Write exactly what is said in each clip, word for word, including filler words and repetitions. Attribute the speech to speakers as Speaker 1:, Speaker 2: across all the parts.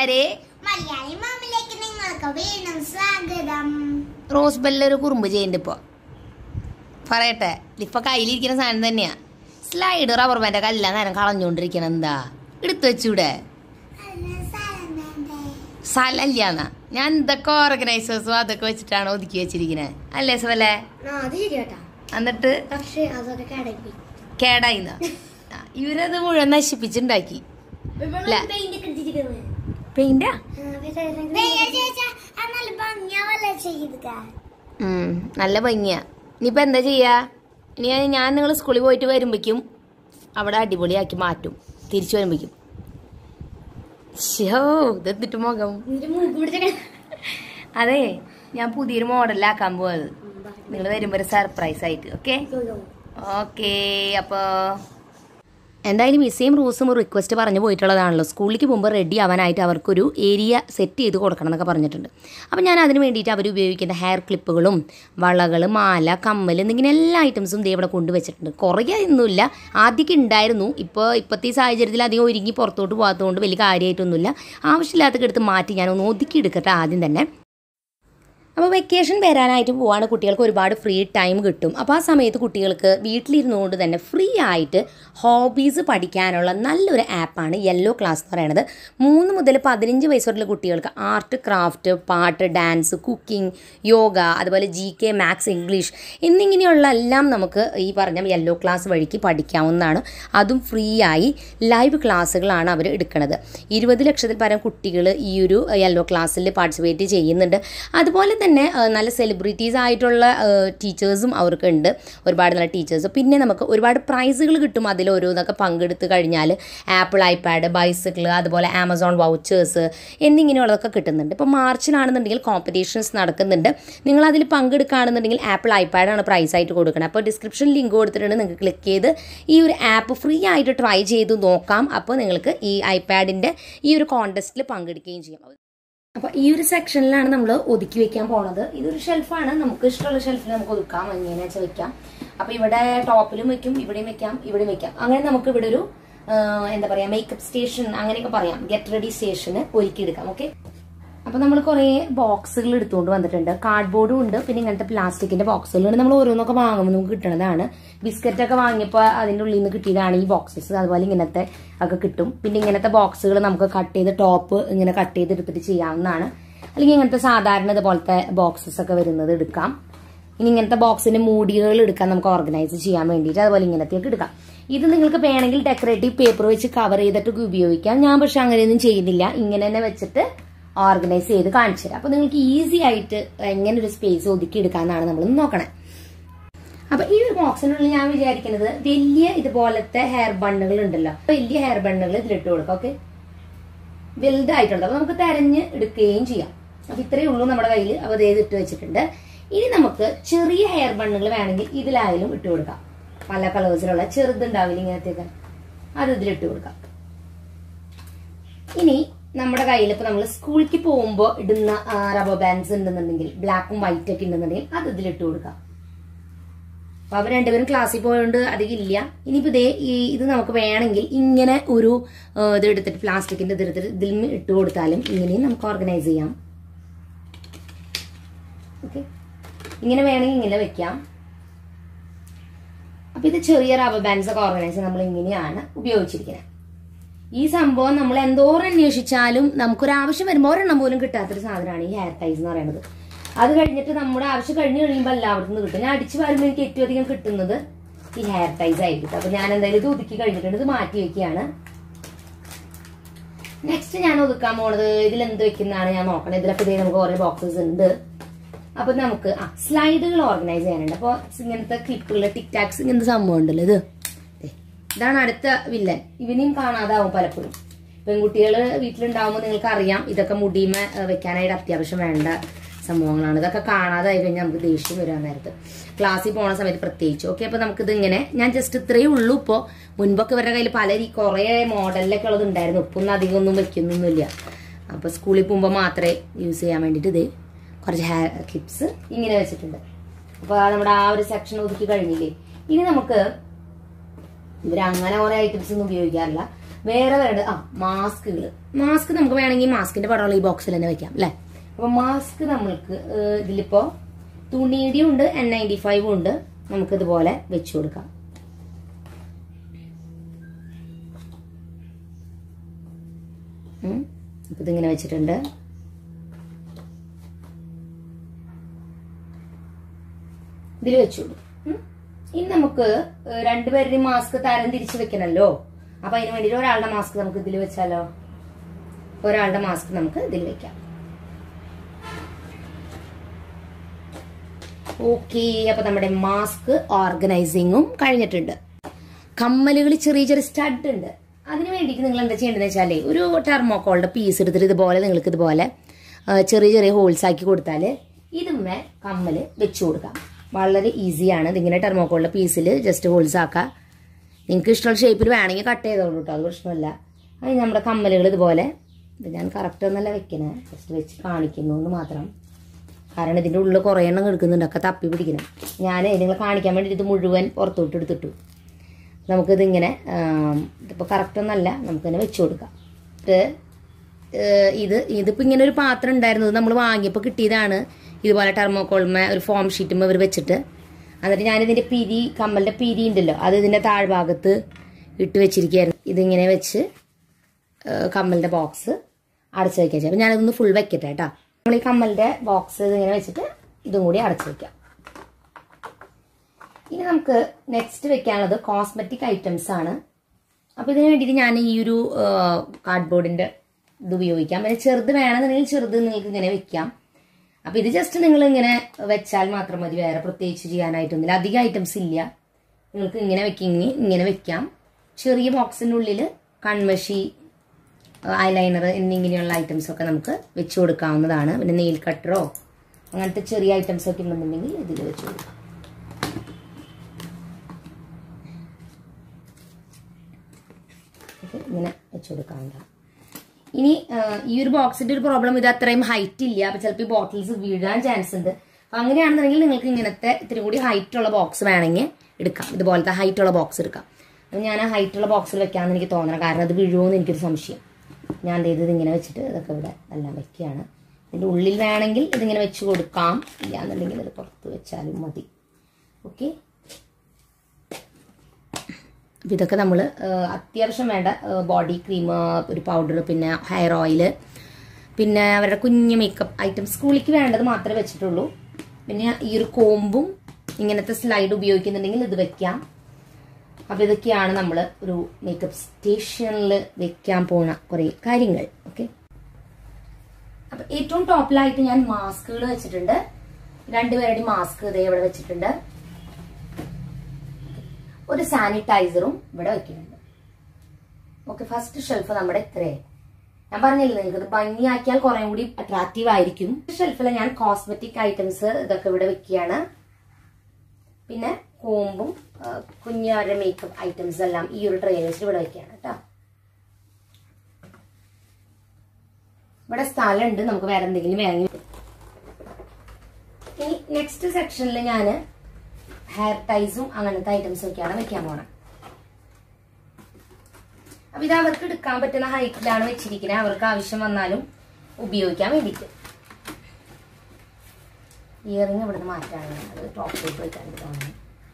Speaker 1: കൂട്ടുകാരെ,
Speaker 2: മലയാളി മാമിലേക്ക് നിങ്ങൾക്ക് വീണ്ടും സ്വാഗതം.
Speaker 1: റോസ് ബെല്ലൊരു കുറുമ്പ് ചെയ്യുന്നുണ്ട് ഇപ്പൊ. പറയട്ടെ, ഇപ്പൊ കയ്യിലിരിക്കുന്ന സാധനം തന്നെയാ. സ്ലൈഡ് റബ്ബർ ബാൻഡ് ഒക്കെ എല്ലാ നേരം കളഞ്ഞോണ്ടിരിക്കണം. എന്താ എടുത്തു വെച്ചൂടെ? സ്ഥലമില്ലാന്നാ. ഞാൻ എന്തൊക്കെ ഓർഗനൈസേഴ്സും അതൊക്കെ വെച്ചിട്ടാണ് ഒതുക്കി വെച്ചിരിക്കുന്നത് അല്ലേ സുവല്ലേ? എന്നിട്ട് കേടായിന്ന ഇവരത് മുഴുവൻ നശിപ്പിച്ചുണ്ടാക്കി. പെയിന്റാ നല്ല ഭംഗിയാ. ഇനിയിപ്പോ എന്താ ചെയ്യാ? ഇനി ഞാൻ നിങ്ങൾ സ്കൂളിൽ പോയിട്ട് വരുമ്പോഴേക്കും അവിടെ അടിപൊളിയാക്കി മാറ്റും. തിരിച്ചു വരുമ്പോഴേക്കും ഇതെത്തിട്ട് മുഖം. അതെ, ഞാൻ പുതിയൊരു മോഡലാക്കാൻ പോയത്. നിങ്ങൾ വരുമ്പോ ഒരു സർപ്രൈസ് ആയിട്ട്. ഓക്കെ ഓക്കെ അപ്പൊ എന്തായാലും മിസ്സേയും റൂസും റിക്വസ്റ്റ് പറഞ്ഞു പോയിട്ടുള്ളതാണല്ലോ. സ്കൂളിലേക്ക് പോകുമ്പോൾ റെഡി ആവാനായിട്ട് അവർക്കൊരു ഏരിയ സെറ്റ് ചെയ്ത് കൊടുക്കണം എന്നൊക്കെ പറഞ്ഞിട്ടുണ്ട്. അപ്പോൾ ഞാൻ അതിന് വേണ്ടിയിട്ട് അവർ ഉപയോഗിക്കുന്ന ഹെയർ ക്ലിപ്പുകളും വളകൾ, മാല, കമ്മൽ എന്നിങ്ങനെ എല്ലാ ഐറ്റംസും ദേ ഇവിടെ കൊണ്ടുവച്ചിട്ടുണ്ട്. കുറേ ഒന്നുമില്ല, ആദ്യമൊക്കെ ഉണ്ടായിരുന്നു. ഇപ്പോൾ ഇപ്പോഴത്തെ ഈ സാഹചര്യത്തിൽ അധികം ഒരുങ്ങി പുറത്തോട്ട് പോകാത്തതുകൊണ്ട് വലിയ കാര്യമായിട്ടൊന്നുമില്ല. ആവശ്യമില്ലാത്തൊക്കെ എടുത്ത് മാറ്റി ഞാനൊന്ന് ഒതുക്കി എടുക്കട്ടെ ആദ്യം തന്നെ. അപ്പോൾ വെക്കേഷൻ വരാനായിട്ട് പോവാണ്. കുട്ടികൾക്ക് ഒരുപാട് ഫ്രീ ടൈം കിട്ടും. അപ്പോൾ ആ സമയത്ത് കുട്ടികൾക്ക് വീട്ടിലിരുന്നുകൊണ്ട് തന്നെ ഫ്രീ ആയിട്ട് ഹോബീസ് പഠിക്കാനുള്ള നല്ലൊരു ആപ്പാണ് യെല്ലോ ക്ലാസ് എന്ന് പറയുന്നത്. മൂന്ന് മുതൽ പതിനഞ്ച് വയസ്സ് വരെയുള്ള കുട്ടികൾക്ക് ആർട്ട്, ക്രാഫ്റ്റ്, പാട്ട്, ഡാൻസ്, കുക്കിംഗ്, യോഗ, അതുപോലെ ജി കെ, മാത്സ്, ഇംഗ്ലീഷ് എന്നിങ്ങനെയുള്ള എല്ലാം നമുക്ക് ഈ പറഞ്ഞ യെല്ലോ ക്ലാസ് വഴിക്ക് പഠിക്കാവുന്നതാണ്. അതും ഫ്രീ ആയി ലൈവ് ക്ലാസ്സുകളാണ് അവർ എടുക്കുന്നത്. ഇരുപത് ലക്ഷത്തിൽ പരം കുട്ടികൾ ഈ ഒരു യെല്ലോ ക്ലാസ്സിൽ പാർട്ടിസിപ്പേറ്റ് ചെയ്യുന്നുണ്ട്. അതുപോലെ തന്നെ നല്ല സെലിബ്രിറ്റീസ് ആയിട്ടുള്ള ടീച്ചേഴ്സും അവർക്കുണ്ട്, ഒരുപാട് നല്ല ടീച്ചേഴ്സ്. പിന്നെ നമുക്ക് ഒരുപാട് പ്രൈസുകൾ കിട്ടും അതിൽ ഓരോന്നൊക്കെ പങ്കെടുത്ത് കഴിഞ്ഞാൽ. ആപ്പിൾ ഐപാഡ്, ബൈസിക്കിൾ, അതുപോലെ ആമസോൺ വൗച്ചേഴ്സ് എന്നിങ്ങനെയുള്ളതൊക്കെ കിട്ടുന്നുണ്ട്. ഇപ്പോൾ മാർച്ചിലാണെന്നുണ്ടെങ്കിൽ കോമ്പറ്റീഷൻസ് നടക്കുന്നുണ്ട്. നിങ്ങളതിൽ പങ്കെടുക്കുകയാണെന്നുണ്ടെങ്കിൽ ആപ്പിൾ ഐപാഡാണ് പ്രൈസായിട്ട് കൊടുക്കുന്നത്. അപ്പോൾ ഡിസ്ക്രിപ്ഷൻ ലിങ്ക് കൊടുത്തിട്ടുണ്ട്, നിങ്ങൾക്ക് ക്ലിക്ക് ചെയ്ത് ഈ ഒരു ആപ്പ് ഫ്രീ ആയിട്ട് ട്രൈ ചെയ്ത് നോക്കാം. അപ്പോൾ നിങ്ങൾക്ക് ഈ ഐപാഡിൻ്റെ ഈ ഒരു കോൺടെസ്റ്റിൽ പങ്കെടുക്കുകയും ചെയ്യാം. അപ്പോൾ ഈ ഒരു സെക്ഷനിലാണ് നമ്മൾ ഒതുക്കി വെക്കാൻ പോണത്. ഇതൊരു ഷെൽഫാണ്, നമുക്ക് ഇഷ്ടമുള്ള ഷെൽഫിൽ നമുക്ക് ഒതുക്കാം, എങ്ങനെയാണെന്ന് വെച്ചാൽ വെക്കാം. അപ്പോൾ ഇവിടെ ടോപ്പിലും വെക്കും, ഇവിടെയും വെക്കാം, ഇവിടെയും വെക്കാം. അങ്ങനെ നമുക്ക് ഇവിടെ ഒരു എന്താ പറയുക മേക്കപ്പ് സ്റ്റേഷൻ അങ്ങനെയൊക്കെ പറയാം, ഗെറ്റ് റെഡി സ്റ്റേഷന് ഒരുക്കിയെടുക്കാം. ഓക്കെ, അപ്പോൾ നമ്മൾ കുറേ ബോക്സുകൾ എടുത്തുകൊണ്ട് വന്നിട്ടുണ്ട്. കാർഡ്ബോർഡും ഉണ്ട്, പിന്നെ ഇങ്ങനത്തെ പ്ലാസ്റ്റിക്കിന്റെ ബോക്സുകളുണ്ട്. നമ്മൾ ഓരോന്നൊക്കെ വാങ്ങുമ്പോൾ നമുക്ക് കിട്ടുന്നതാണ്. ബിസ്ക്കറ്റൊക്കെ വാങ്ങിയപ്പോൾ അതിൻ്റെ ഉള്ളിൽ നിന്ന് കിട്ടിയതാണ് ഈ ബോക്സസ്. അതുപോലെ ഇങ്ങനത്തെ ഒക്കെ കിട്ടും. പിന്നെ ഇങ്ങനത്തെ ബോക്സുകൾ നമുക്ക് കട്ട് ചെയ്ത് ടോപ്പ് ഇങ്ങനെ കട്ട് ചെയ്ത് എടുത്തിട്ട് ചെയ്യാവുന്നതാണ്. അല്ലെങ്കിൽ ഇങ്ങനത്തെ സാധാരണ ഇതുപോലത്തെ ബോക്സസ് ഒക്കെ വരുന്നത് എടുക്കാം. ഇനി ഇങ്ങനത്തെ ബോക്സിന്റെ മൂടികൾ എടുക്കാൻ നമുക്ക് ഓർഗനൈസ് ചെയ്യാൻ വേണ്ടിയിട്ട് അതുപോലെ ഇങ്ങനത്തെയൊക്കെ എടുക്കാം. ഇത് നിങ്ങൾക്ക് വേണമെങ്കിൽ ഡെക്കറേറ്റീവ് പേപ്പർ വെച്ച് കവർ ചെയ്തിട്ടൊക്കെ ഉപയോഗിക്കാം. ഞാൻ പക്ഷെ അങ്ങനെയൊന്നും ചെയ്യുന്നില്ല, ഇങ്ങനെ തന്നെ വെച്ചിട്ട് ഓർഗനൈസ് ചെയ്ത് കാണിച്ചു തരാം. അപ്പൊ നിങ്ങൾക്ക് ഈസി ആയിട്ട് എങ്ങനെ ഒരു സ്പേസ് ഒതുക്കി എടുക്കാന്നാണ് നമ്മൾ നോക്കണേ. അപ്പൊ ഈ ഒരു ബോക്സിനുള്ളിൽ ഞാൻ വിചാരിക്കുന്നത് വലിയ ഇതുപോലത്തെ ഹെയർ ബണ്ണുകൾ ഉണ്ടല്ലോ, വലിയ ഹെയർ ബണ്ണുകൾ ഇതിലിട്ട് കൊടുക്കാം. ഓക്കെ, വലുതായിട്ടുണ്ട്. അപ്പൊ നമുക്ക് തെരഞ്ഞ് എടുക്കുകയും ചെയ്യാം. അപ്പൊ ഇത്രയേ ഉള്ളൂ നമ്മുടെ കയ്യിൽ. അപ്പൊ ഇത് ഇട്ട് വെച്ചിട്ടുണ്ട്. ഇനി നമുക്ക് ചെറിയ ഹെയർ ബണ്ണുകൾ വേണമെങ്കിൽ ഇതിലായാലും ഇട്ട് കൊടുക്കാം. പല കളേഴ്സിലുള്ള ചെറുതുണ്ടാവില്ല ഇങ്ങനത്തെയൊക്കെ, അത് ഇതിലിട്ട് കൊടുക്കാം. ഇനി നമ്മുടെ കയ്യിൽ ഇപ്പൊ നമ്മൾ സ്കൂളിലേക്ക് പോകുമ്പോൾ ഇടുന്ന റബ്ബർ ബാൻഡ്സ് ഉണ്ടെന്നുണ്ടെങ്കിൽ, ബ്ലാക്കും വൈറ്റ് ഒക്കെ ഉണ്ടെന്നുണ്ടെങ്കിൽ അത് ഇതിലിട്ട് കൊടുക്കാം. അപ്പൊ അവർ രണ്ടുപേരും ക്ലാസ്സിൽ പോയതുകൊണ്ട് അധികം ഇല്ല. ഇനിയിപ്പോ ഇതേ ഇത് നമുക്ക് വേണമെങ്കിൽ ഇങ്ങനെ ഒരു ഇത് എടുത്തിട്ട് പ്ലാസ്റ്റിക്കിന്റെ ഇത് എടുത്തിട്ട് ഇതിൽ ഇട്ട് കൊടുത്താലും ഇങ്ങനെയും നമുക്ക് ഓർഗനൈസ് ചെയ്യാം. ഓക്കെ, ഇങ്ങനെ വേണമെങ്കിൽ ഇങ്ങനെ വെക്കാം. അപ്പൊ ഇത് ചെറിയ റബ്ബർ ബാൻഡ്സ് ഒക്കെ ഓർഗനൈസ് നമ്മൾ ഇങ്ങനെയാണ് ഉപയോഗിച്ചിരിക്കുന്നത്. ഈ സംഭവം നമ്മൾ എന്തോരം അന്വേഷിച്ചാലും നമുക്കൊരാവശ്യം വരുമ്പോൾ ഒരെണ്ണം പോലും കിട്ടാത്തൊരു സാധനമാണ് ഈ ഹെയർ ടൈസ് എന്ന് പറയുന്നത്. അത് കഴിഞ്ഞിട്ട് നമ്മുടെ ആവശ്യം കഴിഞ്ഞ് കഴിയുമ്പോൾ എല്ലായിടത്തും നിന്ന് കിട്ടും. ഞാൻ അടിച്ചു വരുമ്പോൾ എനിക്ക് ഏറ്റവും അധികം കിട്ടുന്നത് ഈ ഹെയർ ടൈസ് ആയിരിക്കും. അപ്പൊ ഞാൻ എന്തായാലും ഇത് ഒതുക്കി കഴിഞ്ഞിട്ടുണ്ട്, ഇത് മാറ്റി വെക്കുകയാണ്. നെക്സ്റ്റ് ഞാൻ ഒതുക്കാൻ പോണത് ഇതിലെന്ത് വെക്കുന്നതാണ് ഞാൻ നോക്കണം. ഇതിലൊക്കെ ഇതേ നമുക്ക് കുറെ ബോക്സസ് ഉണ്ട്. അപ്പൊ നമുക്ക് ആ സ്ലൈഡുകൾ ഓർഗനൈസ് ചെയ്യാനുണ്ട്. അപ്പൊ ഇങ്ങനത്തെ ക്ലിപ്പുകൾ, ടിക് ടാക്സ് ഇങ്ങനത്തെ സംഭവം ഉണ്ടല്ലോ, ഇത് ഇതാണ് അടുത്ത വില്ലൻ. ഇവനെയും കാണാതാവും പലപ്പോഴും. പെൺകുട്ടികൾ വീട്ടിലുണ്ടാവുമ്പോൾ നിങ്ങൾക്ക് അറിയാം, ഇതൊക്കെ മുടിമ വെക്കാനായിട്ട് അത്യാവശ്യം വേണ്ട സംഭവങ്ങളാണ്. ഇതൊക്കെ കാണാതായി കഴിഞ്ഞാൽ നമുക്ക് ദേഷ്യം വരാൻ നേരത്ത്, ക്ലാസ്സിൽ പോണ സമയത്ത് പ്രത്യേകിച്ച്. ഓക്കെ, അപ്പൊ നമുക്കിത് ഇങ്ങനെ, ഞാൻ ജസ്റ്റ് ഇത്രയേ ഉള്ളൂ. ഇപ്പോൾ മുൻപൊക്കെ ഇവരുടെ കയ്യിൽ പല കുറെ മോഡലിലൊക്കെ ഉള്ളത് ഉണ്ടായിരുന്നു. ഇപ്പൊ ഒന്നും അധികം ഒന്നും വെക്കുന്നൊന്നുമില്ല. അപ്പൊ സ്കൂളിൽ പോകുമ്പോൾ മാത്രമേ യൂസ് ചെയ്യാൻ വേണ്ടിയിട്ട് ഇത് കുറച്ച് ഹെയർ ക്ലിപ്സ് ഇങ്ങനെ വെച്ചിട്ടുണ്ട്. അപ്പൊ നമ്മുടെ ആ ഒരു സെക്ഷൻ ഒതുക്കി കഴിഞ്ഞില്ലേ. ഇനി നമുക്ക് ഇവർ അങ്ങനെ കുറെ ഐറ്റംസ് ഒന്നും ഉപയോഗിക്കാറില്ല. വേറെ വേണ്ട ആ മാസ്കുകൾ. മാസ്ക് നമുക്ക് വേണമെങ്കിൽ മാസ്കിന്റെ പടമുള്ള ഈ ബോക്സിൽ തന്നെ വെക്കാം അല്ലെ. അപ്പൊ മാസ്ക് നമ്മൾക്ക് ഇതിലിപ്പോ തുണിയുടെ ഉണ്ട്, എൻ നയൻറ്റി ഫൈവും ഉണ്ട്. നമുക്ക് ഇതുപോലെ വെച്ചു കൊടുക്കാം. ഇപ്പൊ ഇതിങ്ങനെ വെച്ചിട്ടുണ്ട്. ഇതിൽ വെച്ചു കൊടുക്കും. ഇനി നമുക്ക് രണ്ടുപേരുടെയും മാസ്ക് തരം തിരിച്ചു വെക്കണല്ലോ. അപ്പൊ അതിന് വേണ്ടിട്ട് ഒരാളുടെ മാസ്ക് നമുക്ക് ഇതിൽ വെച്ചാലോ. ഒരാളുടെ മാസ്ക് നമുക്ക് ഇതിൽ വെക്കാം. ഓക്കെ, അപ്പൊ നമ്മുടെ മാസ്ക് ഓർഗനൈസിങ്ങും കഴിഞ്ഞിട്ടുണ്ട്. കമ്മലുകൾ ചെറിയ ചെറിയ സ്റ്റഡ് ഉണ്ട്. അതിന് വേണ്ടിയിട്ട് നിങ്ങൾ എന്താ ചെയ്യേണ്ടതെന്ന് വെച്ചാലേ ഒരു ടെർമോക്കോളിന്റെ പീസ് എടുത്തിട്ട് ഇതുപോലെ നിങ്ങൾക്ക് ഇതുപോലെ ചെറിയ ചെറിയ ഹോൾസ് ആക്കി കൊടുത്താൽ ഇതുമേ കമ്മല് വെച്ചു കൊടുക്കാം. വളരെ ഈസിയാണ്. ഇതിങ്ങനെ ടെർമോക്കോളിന്റെ പീസിൽ ജസ്റ്റ് ഹോൾസ് ആക്കാം. നിങ്ങൾക്ക് ഇഷ്ടമുള്ള ഷേപ്പിൽ വേണമെങ്കിൽ കട്ട് ചെയ്തോളൂ കേട്ടോ, അത് പ്രശ്നമല്ല. അത് നമ്മുടെ കമ്മലുകൾ ഇതുപോലെ, ഇത് ഞാൻ കറക്റ്റ് ഒന്നല്ല വെക്കണേ, ജസ്റ്റ് വെച്ച് കാണിക്കുന്നു എന്ന് മാത്രം. കാരണം ഇതിൻ്റെ ഉള്ളിൽ കുറേ എണ്ണം എടുക്കുന്നുണ്ട്, ഒക്കെ തപ്പി പിടിക്കണം. ഞാൻ നിങ്ങൾ കാണിക്കാൻ വേണ്ടി ഇത് മുഴുവൻ പുറത്തോട്ട് എടുത്തിട്ടു. നമുക്കിതിങ്ങനെ ഇതിപ്പോൾ കറക്റ്റ് ഒന്നല്ല, നമുക്കിങ്ങനെ വെച്ച് കൊടുക്കാം. ഇത് ഇതിപ്പോൾ ഇങ്ങനെ ഒരു പാത്രം ഉണ്ടായിരുന്നത് നമ്മൾ വാങ്ങിയപ്പോൾ കിട്ടിയതാണ്. ഇതുപോലെ ടെർമോക്കോൾമേ ഒരു ഫോം ഷീറ്റും അവർ വെച്ചിട്ട്, എന്നിട്ട് ഞാനിതിൻ്റെ പിരി കമ്മലിൻ്റെ പിരി ഉണ്ടല്ലോ അത് ഇതിൻ്റെ താഴ്ഭാഗത്ത് ഇട്ട് വെച്ചിരിക്കുകയായിരുന്നു. ഇതിങ്ങനെ വെച്ച് കമ്മലിൻ്റെ ബോക്സ് അടച്ചു വയ്ക്കാൻ ചെയ്യും. അപ്പം ഞാനതൊന്ന് ഫുൾ വെക്കട്ടെ കേട്ടോ. നമ്മൾ ഈ കമ്മലിൻ്റെ ബോക്സ് ഇതിങ്ങനെ വെച്ചിട്ട് ഇതും കൂടി അടച്ചു വയ്ക്കാം. ഇനി നമുക്ക് നെക്സ്റ്റ് വെക്കാനുള്ളത് കോസ്മെറ്റിക് ഐറ്റംസ് ആണ്. അപ്പോൾ ഇതിന് വേണ്ടിയിട്ട് ഞാൻ ഈ ഒരു കാർഡ്ബോർഡിൻ്റെ ഇത് ഉപയോഗിക്കാം. പിന്നെ ചെറുത് വേണമെന്നുണ്ടെങ്കിൽ ചെറുത് നിങ്ങൾക്ക് ഇങ്ങനെ വെക്കാം. അപ്പോൾ ഇത് ജസ്റ്റ് നിങ്ങൾ ഇങ്ങനെ വെച്ചാൽ മാത്രം മതി, വേറെ പ്രത്യേകിച്ച് ചെയ്യാനായിട്ടൊന്നുമില്ല. അധികം ഐറ്റംസ് ഇല്ല. നിങ്ങൾക്ക് ഇങ്ങനെ വെക്കിങ്ങി ഇങ്ങനെ വെക്കാം. ചെറിയ ബോക്സിൻ്റെ ഉള്ളിൽ കൺമഷി, ഐലൈനർ എന്നിങ്ങനെയുള്ള ഐറ്റംസ് ഒക്കെ നമുക്ക് വെച്ച് കൊടുക്കാവുന്നതാണ്. പിന്നെ നെയിൽ കട്ടറോ അങ്ങനത്തെ ചെറിയ ഐറ്റംസ് ഒക്കെ ഉണ്ടെന്നുണ്ടെങ്കിൽ ഇതിൽ വെച്ച് കൊടുക്കാം. ഇങ്ങനെ വെച്ച് കൊടുക്കാവുന്നതാണ്. ഇനി ഈ ഒരു ബോക്സിന്റെ ഒരു പ്രോബ്ലം, ഇത് അത്രയും ഹൈറ്റ് ഇല്ല. അപ്പൊ ചിലപ്പോൾ ഈ ബോട്ടിൽസ് വീഴാൻ ചാൻസ് ഉണ്ട്. അപ്പൊ അങ്ങനെയാണെന്നുണ്ടെങ്കിൽ നിങ്ങൾക്ക് ഇങ്ങനത്തെ ഇത്തിരി കൂടി ഹൈറ്റ് ഉള്ള ബോക്സ് വേണമെങ്കിൽ എടുക്കാം. ഇതുപോലത്തെ ഹൈറ്റ് ഉള്ള ബോക്സ് എടുക്കാം. അപ്പം ഞാൻ ആ ഹൈറ്റ് ഉള്ള ബോക്സിൽ വെക്കാമെന്ന് എനിക്ക് തോന്നണം, കാരണം അത് വീഴുമോയെന്ന് എനിക്കൊരു സംശയം. ഞാൻ ചെയ്തത് ഇങ്ങനെ വെച്ചിട്ട് ഇതൊക്കെ ഇവിടെ എല്ലാം വെക്കുകയാണ്. ഇതിൻ്റെ ഉള്ളിൽ വേണമെങ്കിൽ ഇതിങ്ങനെ വെച്ച് കൊടുക്കാം, ഇല്ല എന്നുണ്ടെങ്കിൽ ഇത് പുറത്ത് വെച്ചാലും മതി. ഓക്കെ, അപ്പം ഇതൊക്കെ നമ്മൾ അത്യാവശ്യം വേണ്ട ബോഡി ക്രീം, ഒരു പൗഡർ, പിന്നെ ഹെയർ ഓയിൽ, പിന്നെ അവരുടെ കുഞ്ഞ് മേക്കപ്പ് ഐറ്റംസ് സ്കൂളിലേക്ക് വേണ്ടത് മാത്രമേ വെച്ചിട്ടുള്ളൂ. പിന്നെ ഈ ഒരു കോമ്പും ഇങ്ങനത്തെ സ്ലൈഡ് ഉപയോഗിക്കുന്നുണ്ടെങ്കിൽ ഇത് വെക്കാം. അപ്പം ഇതൊക്കെയാണ് നമ്മൾ ഒരു മേക്കപ്പ് സ്റ്റേഷനിൽ വെക്കാൻ പോണ കുറേ കാര്യങ്ങൾ. ഓക്കെ, അപ്പം ഏറ്റവും ടോപ്പിലായിട്ട് ഞാൻ മാസ്കുകൾ വെച്ചിട്ടുണ്ട്. രണ്ടുപേരുടെ മാസ്ക് ഇതേ ഇവിടെ വെച്ചിട്ടുണ്ട്. ഒരു സാനിറ്റൈസറും ഇവിടെ വെക്കുന്നുണ്ട്. ഓക്കെ, ഫസ്റ്റ് ഷെൽഫ് നമ്മുടെ ഇത്രയായി. ഞാൻ പറഞ്ഞില്ലേ നിങ്ങൾക്ക് ഭംഗിയാക്കിയാൽ കുറെ കൂടി അട്രാക്റ്റീവ് ആയിരിക്കും. ഷെൽഫിൽ ഞാൻ കോസ്മെറ്റിക് ഐറ്റംസ് ഇതൊക്കെ ഇവിടെ വെക്കുകയാണ്. പിന്നെ കോമ്പും കുഞ്ഞവരുടെ മേക്കപ്പ് ഐറ്റംസ് എല്ലാം ഈ ഒരു ട്രെയിൽ വെച്ചിട്ട് ഇവിടെ വെക്കുകയാണ് കേട്ടോ. ഇവിടെ സ്ഥലമുണ്ട്, നമുക്ക് വേറെ എന്തെങ്കിലും വേണമെങ്കിൽ. ഇനി നെക്സ്റ്റ് സെക്ഷനിൽ ഞാൻ ഹെയർ ടൈസും അങ്ങനത്തെ ഐറ്റംസും ഒക്കെയാണ് വെക്കാൻ പോണത്. അപ്പൊ ഇത് അവർക്ക് എടുക്കാൻ പറ്റുന്ന ഹൈറ്റിലാണ് വെച്ചിരിക്കുന്നത്. അവർക്ക് ആവശ്യം വന്നാലും ഉപയോഗിക്കാൻ വേണ്ടിയിട്ട്. ഇയറിങ് ഇവിടുന്ന് മാറ്റാണ്, അത് ടോപ്പിലേക്ക് വെക്കാൻ തോന്നുന്നു.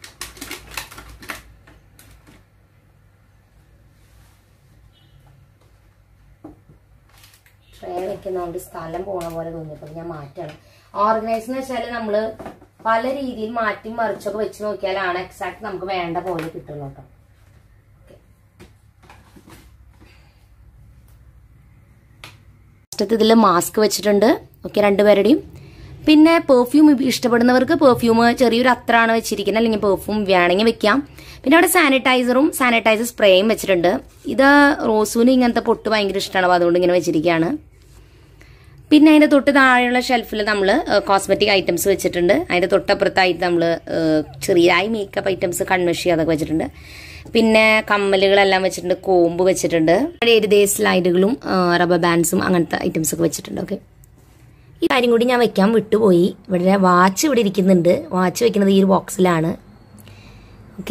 Speaker 1: ട്രേ വെക്കുന്നതുകൊണ്ട് സ്ഥലം പോണ പോലെ തോന്നിയപ്പോൾ ഞാൻ മാറ്റാണ്. ഓർഗനൈസ് എന്ന് വെച്ചാൽ നമ്മള് പല രീതിയിൽ മാറ്റി മറിച്ചൊക്കെ വെച്ച് നോക്കിയാലാണ് എക്സാക്ട് നമുക്ക് വേണ്ട പോലെ കിട്ടുള്ളൂ കേട്ടോ. ഇതിൽ മാസ്ക് വെച്ചിട്ടുണ്ട്. ഓക്കെ, രണ്ടുപേരുടെയും. പിന്നെ പെർഫ്യൂം ഇഷ്ടപ്പെടുന്നവർക്ക് പെർഫ്യൂം ചെറിയൊരു അത്രാണ് വെച്ചിരിക്കുന്നത്, അല്ലെങ്കിൽ പെർഫ്യൂം വേണമെങ്കിൽ വെക്കാം. പിന്നെ അവിടെ സാനിറ്റൈസറും സാനിറ്റൈസർ സ്പ്രേയും വെച്ചിട്ടുണ്ട്. ഇത് റോസൂന് ഇങ്ങനത്തെ പൊട്ട് ഭയങ്കര ഇഷ്ടമാണ്, അപ്പോൾ അതുകൊണ്ട് ഇങ്ങനെ വെച്ചിരിക്കുകയാണ്. പിന്നെ അതിൻ്റെ തൊട്ട് താഴെയുള്ള ഷെൽഫിൽ നമ്മൾ കോസ്മെറ്റിക് ഐറ്റംസ് വെച്ചിട്ടുണ്ട്. അതിൻ്റെ തൊട്ടപ്പുറത്തായിട്ട് നമ്മൾ ചെറിയായി മേക്കപ്പ് ഐറ്റംസ്, കൺമഷി അതൊക്കെ വെച്ചിട്ടുണ്ട്. പിന്നെ കമ്മലുകളെല്ലാം വെച്ചിട്ടുണ്ട്, കോമ്പ് വെച്ചിട്ടുണ്ട്. ഇതേ സ്ലൈഡുകളും റബ്ബർ ബാൻഡ്സും അങ്ങനത്തെ ഐറ്റംസ് ഒക്കെ വെച്ചിട്ടുണ്ട്. ഓക്കെ, ഈ കാര്യം കൂടി ഞാൻ വെക്കാൻ വിട്ടുപോയി. ഇവിടെ വാച്ച് ഇവിടെ ഇരിക്കുന്നുണ്ട്. വാച്ച് വെക്കുന്നത് ഈ ഒരു ബോക്സിലാണ്. ഓക്കെ,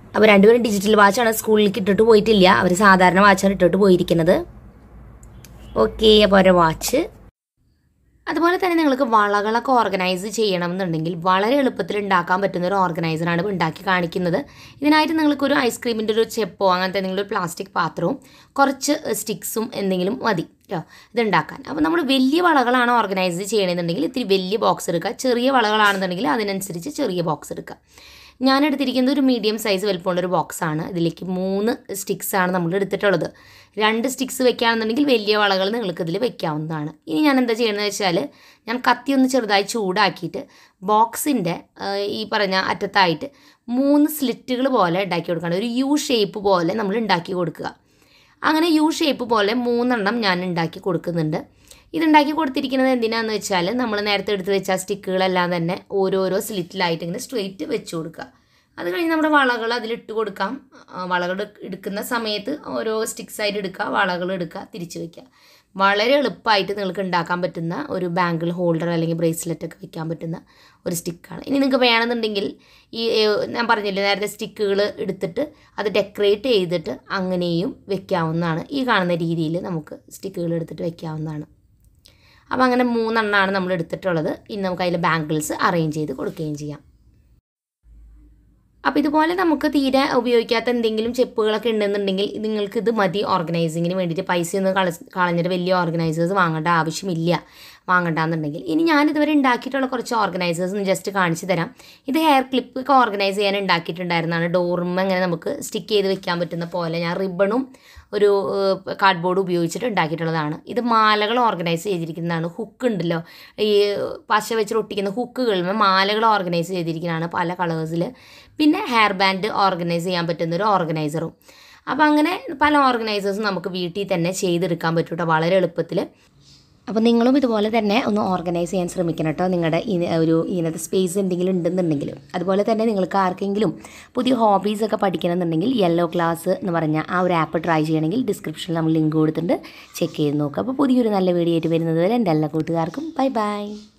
Speaker 1: അപ്പോൾ രണ്ടുപേരും ഡിജിറ്റൽ വാച്ചാണ്, സ്കൂളിലേക്ക് ഇട്ടിട്ട് പോയിട്ടില്ല. അവർ സാധാരണ വാച്ചാണ് ഇട്ടിട്ട് പോയിരിക്കുന്നത്. ഓക്കെ, അപ്പോൾ അവരുടെ വാച്ച്. അതുപോലെ തന്നെ നിങ്ങൾക്ക് വളകളൊക്കെ ഓർഗനൈസ് ചെയ്യണമെന്നുണ്ടെങ്കിൽ വളരെ എളുപ്പത്തിൽ ഉണ്ടാക്കാൻ പറ്റുന്ന ഒരു ഓർഗനൈസറാണ് ഉണ്ടാക്കി കാണിക്കുന്നത്. ഇതിനായിട്ട് നിങ്ങൾക്കൊരു ഐസ്ക്രീമിൻ്റെ ഒരു ചെപ്പോ അങ്ങനത്തെ എന്തെങ്കിലും ഒരു പ്ലാസ്റ്റിക് പാത്രവും കുറച്ച് സ്റ്റിക്സും എന്തെങ്കിലും മതി കേട്ടോ ഇതുണ്ടാക്കാൻ. അപ്പോൾ നമ്മൾ വലിയ വളകളാണ് ഓർഗനൈസ് ചെയ്യണമെന്നുണ്ടെങ്കിൽ ഇത്തിരി വലിയ ബോക്സ് എടുക്കുക. ചെറിയ വളകളാണെന്നുണ്ടെങ്കിൽ അതിനനുസരിച്ച് ചെറിയ ബോക്സ് എടുക്കുക. ഞാൻ എടുത്തിരിക്കുന്നത് ഒരു മീഡിയം സൈസ് വലുപ്പമുള്ള ഒരു ബോക്സാണ്. ഇതിലേക്ക് മൂന്ന് സ്റ്റിക്സാണ് നമ്മൾ എടുത്തിട്ടുള്ളത്. രണ്ട് സ്റ്റിക്സ് വെക്കുകയാണെന്നുണ്ടെങ്കിൽ വലിയ വളകൾ നിങ്ങൾക്ക് ഇതിൽ വെക്കാവുന്നതാണ്. ഇനി ഞാൻ എന്താ ചെയ്യുന്നത് വെച്ചാൽ ഞാൻ കത്തി ഒന്ന് ചെറുതായി ചൂടാക്കിയിട്ട് ബോക്സിൻ്റെ ഈ പറഞ്ഞ അറ്റത്തായിട്ട് മൂന്ന് സ്ലിറ്റുകൾ പോലെ ഉണ്ടാക്കി കൊടുക്കുകയാണ്. ഒരു യു ഷേപ്പ് പോലെ നമ്മൾ ഉണ്ടാക്കി കൊടുക്കുക. അങ്ങനെ യു ഷേപ്പ് പോലെ മൂന്നെണ്ണം ഞാൻ ഉണ്ടാക്കി കൊടുക്കുന്നുണ്ട്. ഇതുണ്ടാക്കി കൊടുത്തിരിക്കുന്നത് എന്തിനാണെന്ന് വെച്ചാൽ നമ്മൾ നേരത്തെ എടുത്ത് വെച്ച സ്റ്റിക്കുകളെല്ലാം തന്നെ ഓരോരോ സ്ലിറ്റിലായിട്ട് ഇങ്ങനെ സ്ട്രെയിറ്റ് വെച്ച് കൊടുക്കുക. അത് കഴിഞ്ഞ് നമ്മുടെ വളകൾ അതിലിട്ട് കൊടുക്കാം. വളകൾ എടുക്കുന്ന സമയത്ത് ഓരോ സ്റ്റിക്സായിട്ട് എടുക്കുക, വളകൾ എടുക്കുക, തിരിച്ച് വയ്ക്കുക. വളരെ എളുപ്പമായിട്ട് നിങ്ങൾക്ക് ഉണ്ടാക്കാൻ പറ്റുന്ന ഒരു ബാങ്കിൾ ഹോൾഡർ അല്ലെങ്കിൽ ബ്രേസ്ലെറ്റ് ഒക്കെ വെക്കാൻ പറ്റുന്ന ഒരു സ്റ്റിക്കാണ്. ഇനി നിങ്ങൾക്ക് വേണമെന്നുണ്ടെങ്കിൽ ഈ ഞാൻ പറഞ്ഞില്ലേ നേരത്തെ സ്റ്റിക്കുകൾ എടുത്തിട്ട് അത് ഡെക്കറേറ്റ് ചെയ്തിട്ട് അങ്ങനെയും വെക്കാവുന്നതാണ്. ഈ കാണുന്ന രീതിയിൽ നമുക്ക് സ്റ്റിക്കുകൾ എടുത്തിട്ട് വെക്കാവുന്നതാണ്. അപ്പോൾ അങ്ങനെ മൂന്നെണ്ണമാണ് നമ്മൾ എടുത്തിട്ടുള്ളത്. ഇനി നമുക്ക് അതിൽ ബാങ്കിൾസ് അറേഞ്ച് ചെയ്ത് കൊടുക്കുകയും ചെയ്യാം. അപ്പോൾ ഇതുപോലെ നമുക്ക് തീരെ ഉപയോഗിക്കാത്ത എന്തെങ്കിലും ചെപ്പുകളൊക്കെ ഉണ്ടെന്നുണ്ടെങ്കിൽ നിങ്ങൾക്ക് ഇത് മതി ഓർഗനൈസിങ്ങിന് വേണ്ടിയിട്ട്. പൈസയൊന്നും കള കളഞ്ഞിട്ട് വലിയ ഓർഗനൈസേഴ്സ് വാങ്ങേണ്ട ആവശ്യമില്ല വാങ്ങണ്ടെന്നുണ്ടെങ്കിൽ. ഇനി ഞാനിതുവരെ ഉണ്ടാക്കിയിട്ടുള്ള കുറച്ച് ഓർഗനൈസേഴ്സ് ഒന്ന് ജസ്റ്റ് കാണിച്ചു തരാം. ഇത് ഹെയർ ക്ലിപ്പ് ഒക്കെ ഓർഗനൈസ് ചെയ്യാൻ ഉണ്ടാക്കിയിട്ടുണ്ടായിരുന്നതാണ്. ഡോറും അങ്ങനെ നമുക്ക് സ്റ്റിക്ക് ചെയ്ത് വെക്കാൻ പറ്റുന്ന പോലെ ഞാൻ റിബണും ഒരു കാർഡ്ബോർഡ് ഉപയോഗിച്ചിട്ട് ഉണ്ടാക്കിയിട്ടുള്ളതാണ്. ഇത് മാലകൾ ഓർഗനൈസ് ചെയ്തിരിക്കുന്നതാണ്. ഹുക്ക് ഉണ്ടല്ലോ, ഈ പശ വെച്ച് ഒട്ടിക്കുന്ന ഹുക്കുകൾ മാലകൾ ഓർഗനൈസ് ചെയ്തിരിക്കുന്നതാണ് പല കളേഴ്സിൽ. പിന്നെ ഹെയർ ബാൻഡ് ഓർഗനൈസ് ചെയ്യാൻ പറ്റുന്ന ഒരു ഓർഗനൈസറും. അപ്പോൾ അങ്ങനെ പല ഓർഗനൈസേഴ്സും നമുക്ക് വീട്ടിൽ തന്നെ ചെയ്തെടുക്കാൻ പറ്റും കേട്ടോ വളരെ എളുപ്പത്തിൽ. അപ്പോൾ നിങ്ങളും ഇതുപോലെ തന്നെ ഒന്ന് ഓർഗനൈസ് ചെയ്യാൻ ശ്രമിക്കണം കേട്ടോ നിങ്ങളുടെ ഒരു ഇതിനകത്ത് സ്പേസ് എന്തെങ്കിലും ഉണ്ടെന്നുണ്ടെങ്കിൽ. അതുപോലെ തന്നെ നിങ്ങൾക്ക് ആർക്കെങ്കിലും പുതിയ ഹോബീസൊക്കെ പഠിക്കണമെന്നുണ്ടെങ്കിൽ യെല്ലോ ക്ലാസ് എന്ന് പറഞ്ഞ ആ ഒരു ആപ്പ് ട്രൈ ചെയ്യണമെങ്കിൽ ഡിസ്ക്രിപ്ഷനിൽ നമ്മൾ ലിങ്ക് കൊടുത്തിട്ടുണ്ട്, ചെക്ക് ചെയ്ത് നോക്കുക. അപ്പോൾ പുതിയൊരു നല്ല വീഡിയോ ആയിട്ട് വരുന്നത് വരെ എൻ്റെ എല്ലാ കൂട്ടുകാർക്കും ബൈ ബൈ.